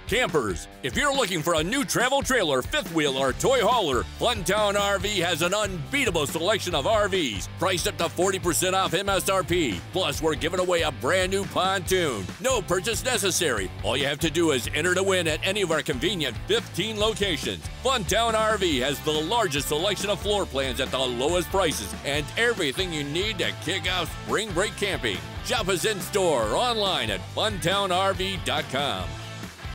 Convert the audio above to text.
Campers, if you're looking for a new travel trailer, fifth wheel, or toy hauler, Funtown RV has an unbeatable selection of RVs, priced up to 40% off MSRP. Plus, we're giving away a brand new pontoon. No purchase necessary. All you have to do is enter to win at any of our convenient 15 locations. Funtown RV has the largest selection of floor plans at the lowest prices and everything you need to kick off spring break camping. Shop us in store or online at funtownrv.com.